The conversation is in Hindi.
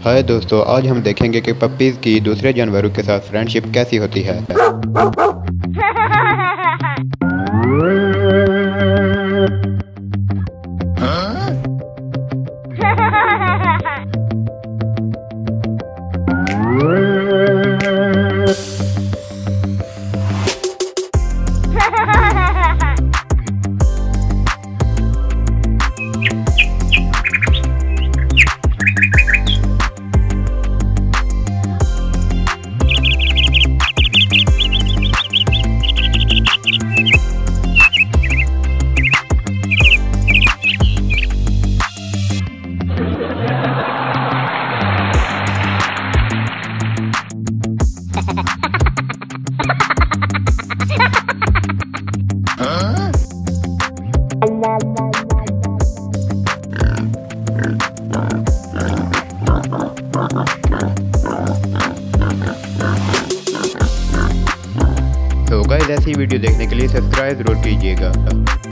हाय दोस्तों, आज हम देखेंगे कि पप्पीज़ की दूसरे जानवरों के साथ फ्रेंडशिप कैसी होती है। तो गाइस, ऐसी वीडियो देखने के लिए सब्सक्राइब जरूर कीजिएगा।